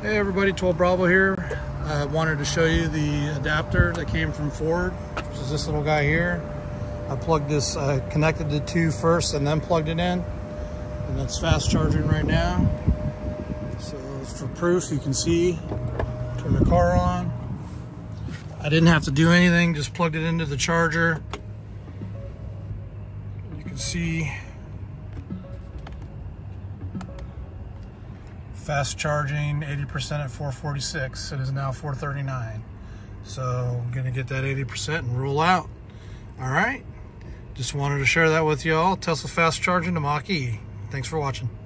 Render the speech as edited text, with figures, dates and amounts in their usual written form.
Hey everybody, 12 Bravo here. I wanted to show you the adapter that came from Ford, which is this little guy here. I plugged this, connected the two first and then plugged it in. And that's fast charging right now. So for proof, you can see, turn the car on. I didn't have to do anything, just plugged it into the charger. You can see fast charging, 80% at 446. It is now 439. So I'm gonna get that 80% and roll out. All right, just wanted to share that with y'all. Tesla fast charging to Mach-E. Thanks for watching.